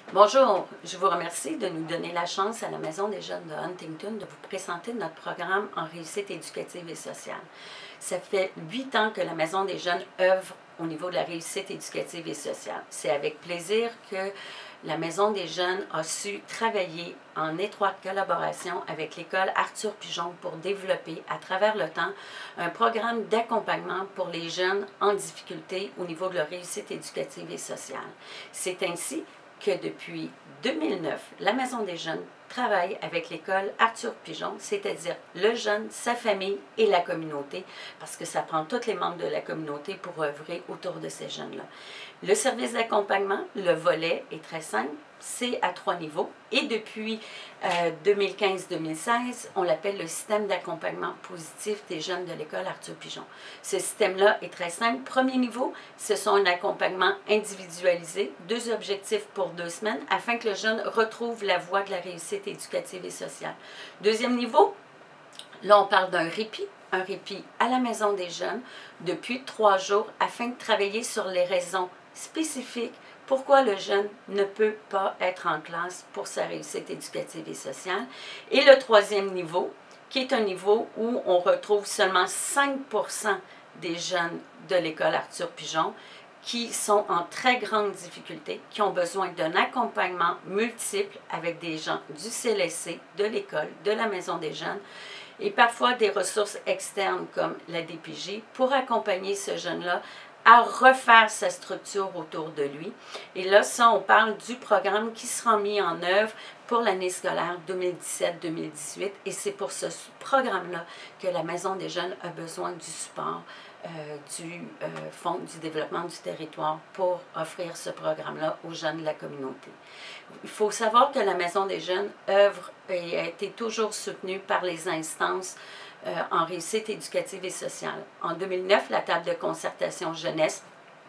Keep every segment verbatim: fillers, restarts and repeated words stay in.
Bonjour, je vous remercie de nous donner la chance à la Maison des jeunes de Huntington de vous présenter notre programme en réussite éducative et sociale. Ça fait huit ans que la Maison des jeunes œuvre au niveau de la réussite éducative et sociale. C'est avec plaisir que la Maison des jeunes a su travailler en étroite collaboration avec l'école Arthur Pigeon pour développer à travers le temps un programme d'accompagnement pour les jeunes en difficulté au niveau de leur réussite éducative et sociale. C'est ainsi que depuis deux mille neuf, la Maison des jeunes travaille avec l'école Arthur Pigeon, c'est-à-dire le jeune, sa famille et la communauté, parce que ça prend tous les membres de la communauté pour œuvrer autour de ces jeunes-là. Le service d'accompagnement, le volet est très simple, c'est à trois niveaux et depuis euh, deux mille quinze deux mille seize, on l'appelle le système d'accompagnement positif des jeunes de l'école Arthur Pigeon. Ce système-là est très simple. Premier niveau, ce sont un accompagnement individualisé, deux objectifs pour deux semaines afin que le jeune retrouve la voie de la réussite éducative et sociale. Deuxième niveau, là on parle d'un répit, un répit à la Maison des jeunes depuis trois jours afin de travailler sur les raisons spécifiques pourquoi le jeune ne peut pas être en classe pour sa réussite éducative et sociale. Et le troisième niveau, qui est un niveau où on retrouve seulement cinq pour cent des jeunes de l'école Arthur Pigeon qui sont en très grande difficulté, qui ont besoin d'un accompagnement multiple avec des gens du C L S C, de l'école, de la Maison des jeunes, et parfois des ressources externes comme la D P J pour accompagner ce jeune-là à refaire sa structure autour de lui. Et là, ça, on parle du programme qui sera mis en œuvre pour l'année scolaire deux mille dix-sept deux mille dix-huit. Et c'est pour ce programme-là que la Maison des jeunes a besoin du support euh, du euh, Fonds du développement du territoire pour offrir ce programme-là aux jeunes de la communauté. Il faut savoir que la Maison des jeunes œuvre et a été toujours soutenue par les instances Euh, en réussite éducative et sociale. En deux mille neuf, la table de concertation jeunesse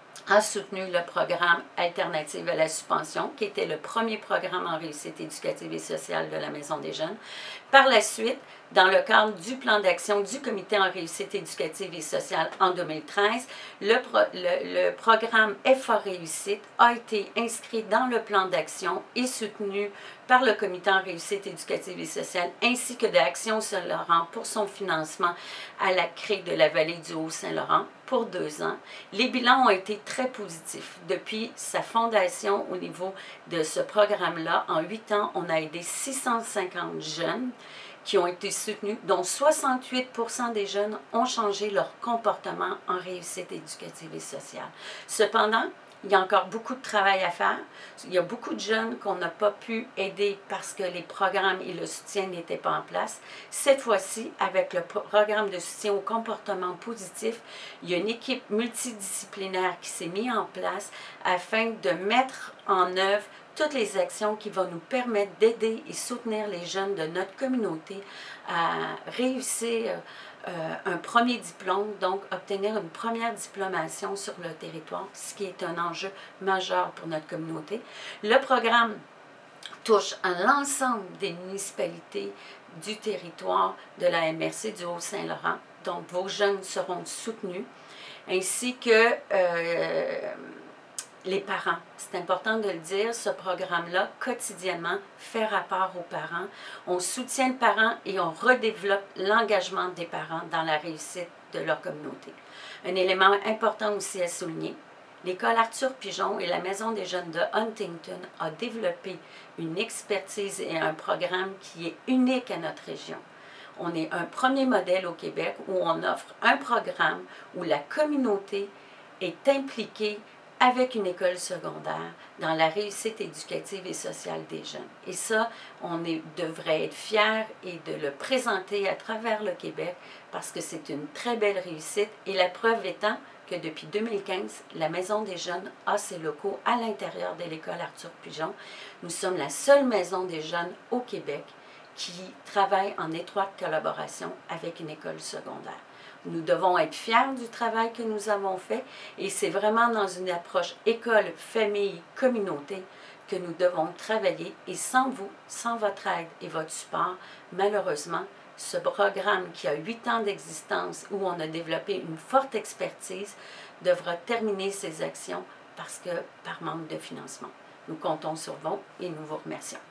a soutenu le programme Alternative à la suspension, qui était le premier programme en réussite éducative et sociale de la Maison des jeunes. Par la suite, dans le cadre du plan d'action du Comité en réussite éducative et sociale en deux mille treize, le, pro, le, le programme F A Réussite a été inscrit dans le plan d'action et soutenu par le Comité en réussite éducative et sociale ainsi que d'Action Saint-Laurent pour son financement à la C R E de la vallée du Haut-Saint-Laurent pour deux ans. Les bilans ont été très positifs. Depuis sa fondation au niveau de ce programme-là, en huit ans, on a aidé six cent cinquante jeunes qui ont été soutenus, dont soixante-huit pour cent des jeunes ont changé leur comportement en réussite éducative et sociale. Cependant, il y a encore beaucoup de travail à faire. Il y a beaucoup de jeunes qu'on n'a pas pu aider parce que les programmes et le soutien n'étaient pas en place. Cette fois-ci, avec le programme de soutien au comportement positif, il y a une équipe multidisciplinaire qui s'est mise en place afin de mettre en œuvre toutes les actions qui vont nous permettre d'aider et soutenir les jeunes de notre communauté à réussir euh, un premier diplôme, donc obtenir une première diplomation sur le territoire, ce qui est un enjeu majeur pour notre communauté. Le programme touche à l'ensemble des municipalités du territoire de la M R C du Haut-Saint-Laurent, donc vos jeunes seront soutenus, ainsi que euh, les parents. C'est important de le dire, ce programme-là, quotidiennement, fait rapport aux parents. On soutient le parent et on redéveloppe l'engagement des parents dans la réussite de leur communauté. Un élément important aussi à souligner, l'école Arthur Pigeon et la Maison des jeunes de Huntington a développé une expertise et un programme qui est unique à notre région. On est un premier modèle au Québec où on offre un programme où la communauté est impliquée avec une école secondaire dans la réussite éducative et sociale des jeunes. Et ça, on est, devrait être fiers et de le présenter à travers le Québec parce que c'est une très belle réussite et la preuve étant que depuis deux mille quinze, la Maison des jeunes a ses locaux à l'intérieur de l'école Arthur Pigeon. Nous sommes la seule Maison des jeunes au Québec qui travaille en étroite collaboration avec une école secondaire. Nous devons être fiers du travail que nous avons fait et c'est vraiment dans une approche école, famille, communauté que nous devons travailler et sans vous, sans votre aide et votre support, malheureusement, ce programme qui a huit ans d'existence où on a développé une forte expertise devra terminer ses actions parce que par manque de financement. Nous comptons sur vous et nous vous remercions.